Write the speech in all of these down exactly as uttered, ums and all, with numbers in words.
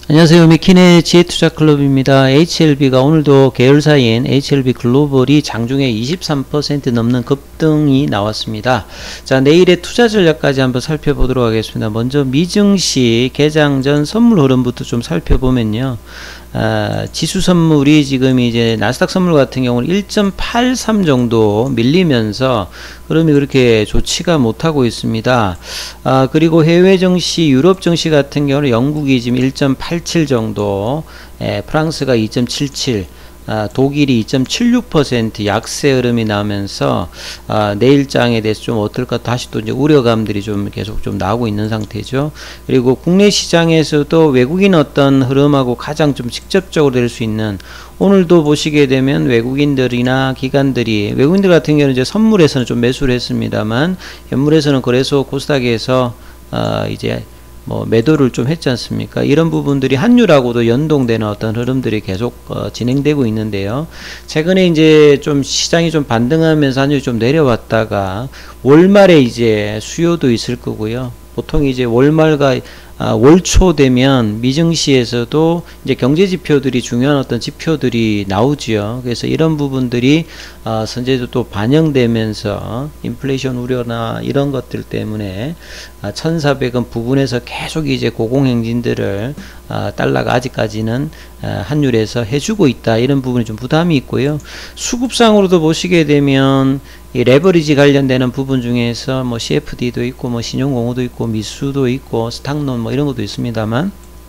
안녕하세요. 미키네 지혜투자클럽입니다. 에이치엘비가 오늘도 계열사인 에이치엘비 글로벌이 장중에 이십삼 퍼센트 넘는 급등이 나왔습니다. 자, 내일의 투자 전략까지 한번 살펴보도록 하겠습니다. 먼저 미증시 개장 전 선물 흐름부터 좀 살펴보면요. 아, 지수 선물이 지금 이제 나스닥 선물 같은 경우는 일 점 팔삼 정도 밀리면서 흐름이 그렇게 좋지가 못하고 있습니다. 아, 그리고 해외 증시, 유럽 증시 같은 경우는 영국이 지금 일 점 팔칠 정도, 에, 프랑스가 이 점 칠칠, 아, 독일이 이 점 칠육 퍼센트 약세 흐름이 나면서 아, 내일장에 대해서 좀 어떨까 다시 또 이제 우려감들이 좀 계속 좀 나오고 있는 상태죠. 그리고 국내 시장에서도 외국인 어떤 흐름하고 가장 좀 직접적으로 될 수 있는, 오늘도 보시게 되면 외국인들이나 기관들이, 외국인들 같은 경우는 이제 선물에서는 좀 매수를 했습니다만 현물에서는 거래소 코스닥에서 어, 이제 뭐 매도를 좀 했지 않습니까? 이런 부분들이 환율하고도 연동되는 어떤 흐름들이 계속 어, 진행되고 있는데요. 최근에 이제 좀 시장이 좀 반등하면서 환율이 좀 내려왔다가 월말에 이제 수요도 있을 거고요. 보통 이제 월말과 아, 월초 되면 미증시에서도 이제 경제 지표들이, 중요한 어떤 지표들이 나오지요. 그래서 이런 부분들이 어, 선제도 또 반영되면서 인플레이션 우려나 이런 것들 때문에 아, 천사백 원 부분에서 계속 이제 고공행진들을 아, 달러가 아직까지는 아, 환율에서 해주고 있다. 이런 부분이 좀 부담이 있고요. 수급상으로도 보시게 되면 이 레버리지 관련되는 부분 중에서 뭐 씨에프디도 있고 뭐 신용공여도 있고 미수도 있고 스탁론 뭐 이런 것도 있습니다만,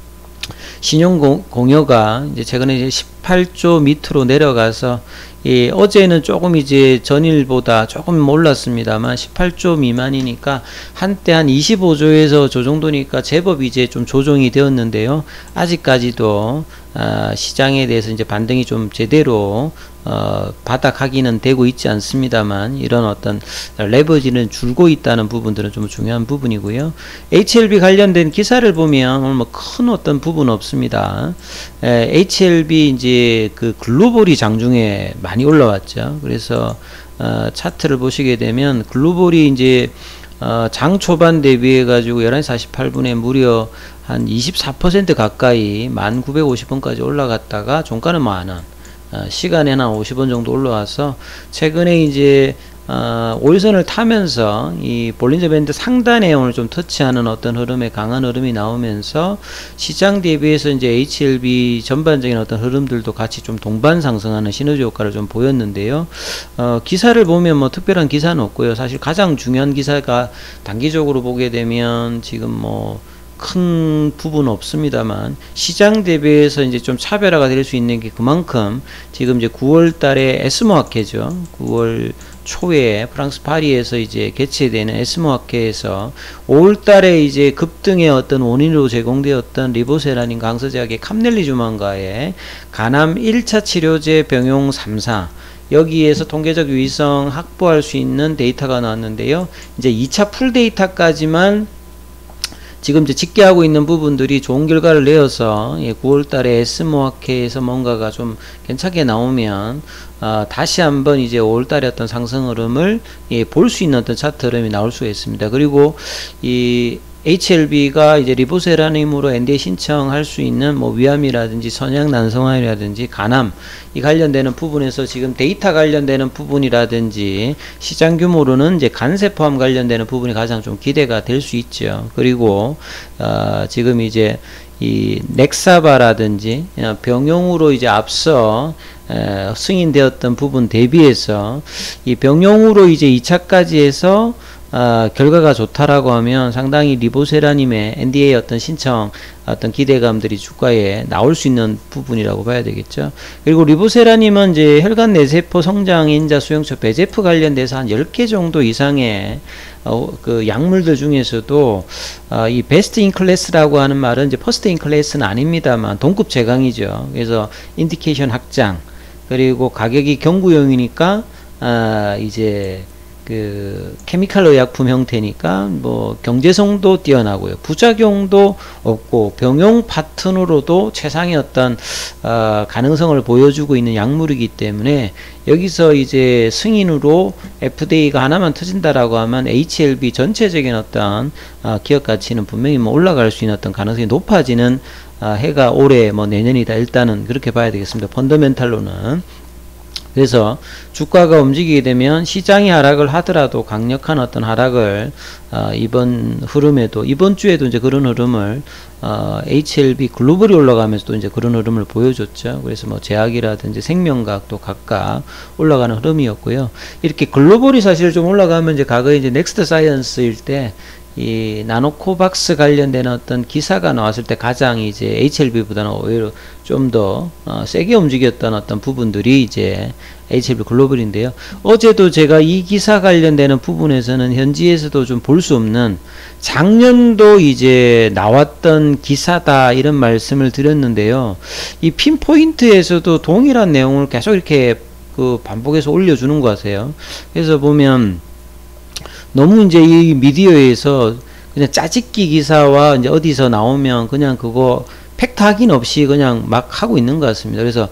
신용공여가 이제 최근에 이제 십팔 조 밑으로 내려가서, 예, 어제는 조금 이제 전일보다 조금 올랐습니다만 십팔 조 미만이니까 한때 한 이십오 조에서 저 정도니까 제법 이제 좀 조정이 되었는데요. 아직까지도 아, 시장에 대해서 이제 반등이 좀 제대로 어, 바닥하기는 되고 있지 않습니다만, 이런 어떤 레버지는 줄고 있다는 부분들은 좀 중요한 부분이고요. 에이치엘비 관련된 기사를 보면 오늘 뭐 큰 어떤 부분 없습니다. 에, 에이치엘비 이제 그 글로벌이 장중에 많이 올라왔죠. 그래서 어, 차트를 보시게 되면 글로벌이 이제 어, 장 초반 대비해 가지고 열한 시 사십팔 분에 무려 한 이십사 퍼센트 가까이 만 구백오십 원까지 올라갔다가 종가는 만 원, 어, 시간에는 한 오십 원 정도 올라와서 최근에 이제 어, 오일선을 타면서 이 볼린저 밴드 상단에 오늘 좀 터치하는 어떤 흐름의 강한 흐름이 나오면서 시장 대비해서 이제 에이치엘비 전반적인 어떤 흐름들도 같이 좀 동반 상승하는 시너지 효과를 좀 보였는데요. 어, 기사를 보면 뭐 특별한 기사는 없고요. 사실 가장 중요한 기사가 단기적으로 보게 되면 지금 뭐 큰 부분은 없습니다만, 시장 대비해서 이제 좀 차별화가 될 수 있는 게 그만큼 지금 이제 구월 달에 에스모학회죠. 구월 초에 프랑스 파리에서 이제 개최되는 에스모학회에서 오월 달에 이제 급등의 어떤 원인으로 제공되었던 리보세라닌 강서제약의 캄넬리주만과의 간암 일 차 치료제 병용 삼 사, 여기에서 통계적 유의성 확보할 수 있는 데이터가 나왔는데요. 이제 이 차 풀 데이터까지만 지금 이제 집계하고 있는 부분들이 좋은 결과를 내어서, 예, 구월 달에 에스모학회에서 뭔가가 좀 괜찮게 나오면 어, 다시 한번 이제 오월 달에 어떤 상승 흐름을, 예, 볼 수 있는 어떤 차트 흐름이 나올 수가 있습니다. 그리고 이 에이치엘비가 이제 리보세라님으로 엔디에이 신청할 수 있는 뭐 위암이라든지 선양 난성암이라든지 간암, 이 관련되는 부분에서 지금 데이터 관련되는 부분이라든지 시장 규모로는 이제 간세포암 관련되는 부분이 가장 좀 기대가 될 수 있죠. 그리고 어, 지금 이제 이 넥사바라든지 병용으로 이제 앞서 에, 승인되었던 부분 대비해서 이 병용으로 이제 이 차까지 해서 어, 결과가 좋다라고 하면 상당히 리보세라님의 엔디에이 어떤 신청, 어떤 기대감들이 주가에 나올 수 있는 부분이라고 봐야 되겠죠. 그리고 리보세라님은 이제 혈관 내세포 성장 인자 수용체 배제프 관련돼서 한 열 개 정도 이상의 어, 그 약물들 중에서도 어, 이 베스트 인 클래스라고 하는 말은 이제 퍼스트 인 클래스는 아닙니다만 동급 제강이죠. 그래서 인디케이션 확장, 그리고 가격이 경구용이니까 아, 이제 그 케미칼 의약품 형태니까 뭐 경제성도 뛰어나고요. 부작용도 없고 병용 파트너로도 최상의 어떤 어, 가능성을 보여주고 있는 약물이기 때문에 여기서 이제 승인으로 에프디에이가 하나만 터진다라고 하면 에이치엘비 전체적인 어떤 어, 기업 가치는 분명히 뭐 올라갈 수 있는 어떤 가능성이 높아지는 어, 해가 올해 뭐 내년이다. 일단은 그렇게 봐야 되겠습니다. 펀더멘탈로는. 그래서 주가가 움직이게 되면 시장이 하락을 하더라도 강력한 어떤 하락을 어, 이번 흐름에도 이번 주에도 이제 그런 흐름을 어, 에이치엘비 글로벌이 올라가면서도 이제 그런 흐름을 보여줬죠. 그래서 뭐 제약이라든지 생명과학도 각각 올라가는 흐름이었고요. 이렇게 글로벌이 사실 좀 올라가면 이제 과거에 이제 넥스트 사이언스일 때 이 나노코박스 관련된 어떤 기사가 나왔을 때 가장 이제 에이치엘비보다는 오히려 좀 더 어, 세게 움직였던 어떤 부분들이 이제 에이치엘비 글로벌인데요. 어제도 제가 이 기사 관련되는 부분에서는 현지에서도 좀 볼 수 없는 작년도 이제 나왔던 기사다 이런 말씀을 드렸는데요. 이 핀포인트에서도 동일한 내용을 계속 이렇게 그 반복해서 올려주는 것 같아요. 그래서 보면 너무 이제 이 미디어에서 그냥 짜집기 기사와 이제 어디서 나오면 그냥 그거 팩트 확인 없이 그냥 막 하고 있는 것 같습니다. 그래서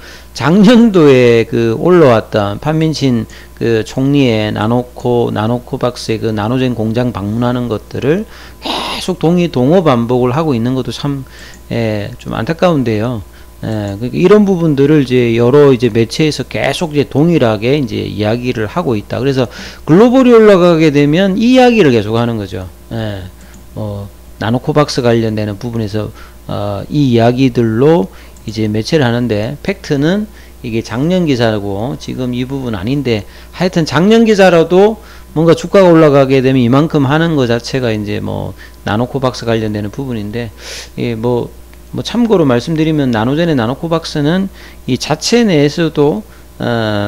작년도에 그 올라왔던 판민신 그 총리의 나노코, 나노코박스의 그 나노젠 공장 방문하는 것들을 계속 동의, 동호 반복을 하고 있는 것도 참, 예, 좀 안타까운데요. 예, 그러니까 이런 부분들을 이제 여러 이제 매체에서 계속 이제 동일하게 이제 이야기를 하고 있다. 그래서 글로벌이 올라가게 되면 이 이야기를 계속 하는 거죠. 예, 뭐 나노코박스 관련되는 부분에서 어, 이 이야기들로 이제 매체를 하는데 팩트는 이게 작년 기사고 지금 이 부분 아닌데 하여튼 작년 기사라도 뭔가 주가가 올라가게 되면 이만큼 하는 것 자체가 이제 뭐 나노코박스 관련되는 부분인데 예, 뭐 뭐 참고로 말씀드리면 나노젠의 나노코박스는 이 자체 내에서도 어,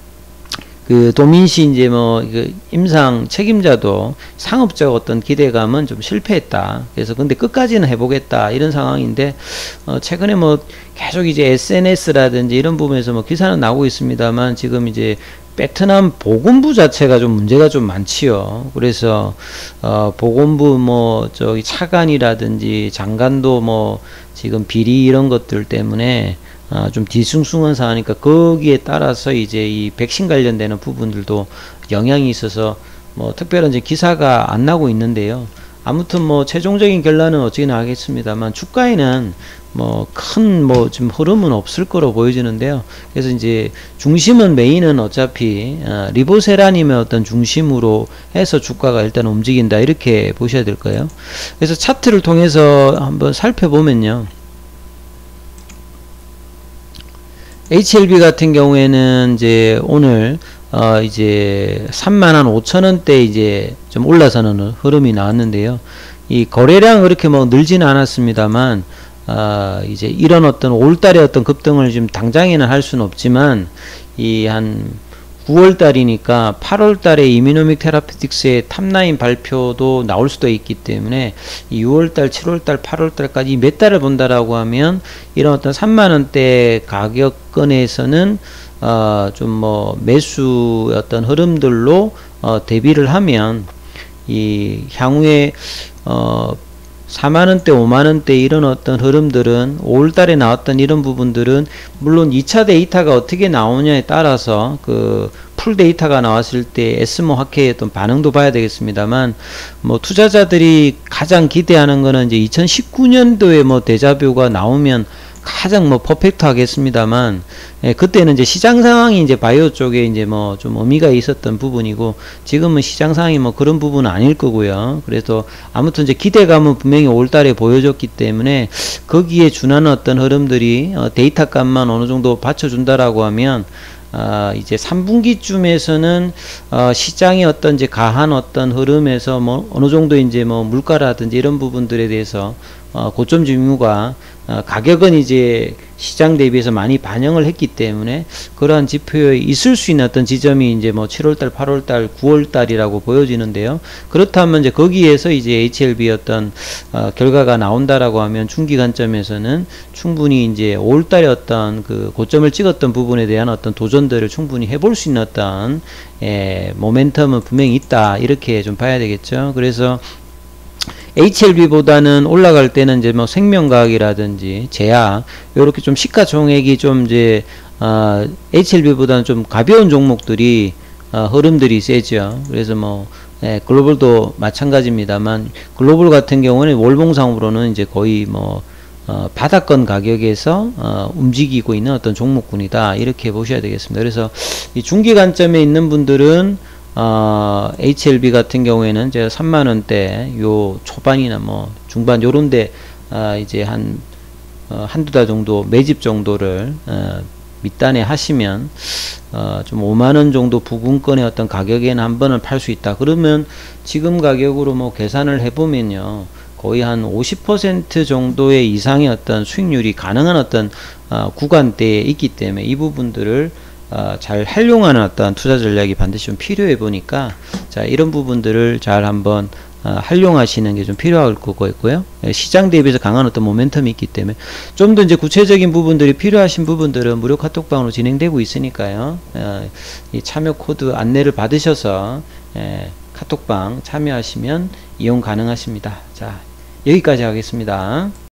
그 도민시 이제 뭐 그 임상 책임자도 상업적 어떤 기대감은 좀 실패했다. 그래서 근데 끝까지는 해보겠다 이런 상황인데 어, 최근에 뭐 계속 이제 에스엔에스라든지 이런 부분에서 뭐 기사는 나오고 있습니다만 지금 이제 베트남 보건부 자체가 좀 문제가 좀 많지요. 그래서 어 보건부 뭐 저기 차관이라든지 장관도 뭐 지금 비리 이런 것들 때문에 어 좀 뒤숭숭한 상황이니까 거기에 따라서 이제 이 백신 관련되는 부분들도 영향이 있어서 뭐 특별한 이제 기사가 안 나고 있는데요. 아무튼 뭐 최종적인 결론은 어찌 나겠습니다만 주가에는 뭐 큰 뭐 지금 흐름은 없을 거로 보여지는데요. 그래서 이제 중심은 메인은 어차피 어, 리보세라님의 어떤 중심으로 해서 주가가 일단 움직인다 이렇게 보셔야 될 거예요. 그래서 차트를 통해서 한번 살펴보면요. 에이치엘비 같은 경우에는 이제 오늘 어 이제 삼만 한 오천 원대 이제 좀 올라서는 흐름이 나왔는데요. 이 거래량 그렇게 뭐 늘지는 않았습니다만 어 이제 이런 어떤 올달의 어떤 급등을 지금 당장에는 할 수는 없지만 이 한 구월 달이니까 팔월 달에 이뮤노믹 테라피틱스의 탑라인 발표도 나올 수도 있기 때문에 이 유월 달, 칠월 달, 팔월 달까지 몇 달을 본다라고 하면 이런 어떤 삼만 원대 가격권에서는 어, 좀 뭐 매수 어떤 흐름들로 어, 대비를 하면 이 향후에 어, 사만 원대, 오만 원대 이런 어떤 흐름들은 오월 달에 나왔던 이런 부분들은 물론 이 차 데이터가 어떻게 나오냐에 따라서 그 풀 데이터가 나왔을 때 에스모 학회의 어떤 반응도 봐야 되겠습니다만 뭐 투자자들이 가장 기대하는 거는 이제 이천십구 년도에 뭐 데자뷰가 나오면 가장 뭐 퍼펙트 하겠습니다만 예, 그때는 이제 시장 상황이 이제 바이오 쪽에 이제 뭐 좀 의미가 있었던 부분이고 지금은 시장 상황이 뭐 그런 부분은 아닐 거고요. 그래서 아무튼 이제 기대감은 분명히 오월 달에 보여줬기 때문에 거기에 준하는 어떤 흐름들이 어, 데이터 값만 어느 정도 받쳐준다라고 하면 어, 이제 삼 분기쯤에서는 어, 시장의 어떤 이제 가한 어떤 흐름에서 뭐 어느 정도 이제 뭐 물가라든지 이런 부분들에 대해서 어, 고점 증유가 어, 가격은 이제 시장 대비해서 많이 반영을 했기 때문에 그러한 지표에 있을 수 있는 어떤 지점이 이제 뭐 칠월달, 팔월달, 구월달이라고 보여지는데요. 그렇다면 이제 거기에서 이제 에이치엘비 어떤 어, 결과가 나온다라고 하면 중기 관점에서는 충분히 이제 오월달에 어떤 그 고점을 찍었던 부분에 대한 어떤 도전들을 충분히 해볼 수 있는 어떤 예, 모멘텀은 분명히 있다, 이렇게 좀 봐야 되겠죠. 그래서 에이치엘비보다는 올라갈 때는 이제 뭐 생명과학이라든지 제약, 요렇게 좀 시가총액이 좀 이제 어, 에이치엘비보다는 좀 가벼운 종목들이 어, 흐름들이 세죠. 그래서 뭐 예, 글로벌도 마찬가지입니다만, 글로벌 같은 경우는 월봉상으로는 이제 거의 뭐 어, 바닥권 가격에서 어, 움직이고 있는 어떤 종목군이다, 이렇게 보셔야 되겠습니다. 그래서 이 중기 관점에 있는 분들은 어, 에이치엘비 같은 경우에는 제가 삼만 원대 요 초반이나 뭐 중반 요런데 어, 이제 한 어, 한두 달 정도 매집 정도를 어, 밑단에 하시면 어, 좀 오만 원 정도 부근권의 어떤 가격에는 한 번은 팔 수 있다. 그러면 지금 가격으로 뭐 계산을 해보면요, 거의 한 오십 퍼센트 정도의 이상의 어떤 수익률이 가능한 어떤 어, 구간대에 있기 때문에 이 부분들을 어, 잘 활용하는 어떤 투자 전략이 반드시 좀 필요해 보니까, 자, 이런 부분들을 잘 한번 어, 활용하시는 게 좀 필요할 거고요. 시장 대비해서 강한 어떤 모멘텀이 있기 때문에 좀 더 이제 구체적인 부분들이 필요하신 부분들은 무료 카톡방으로 진행되고 있으니까요. 어, 이 참여 코드 안내를 받으셔서 예, 카톡방 참여하시면 이용 가능하십니다. 자, 여기까지 하겠습니다.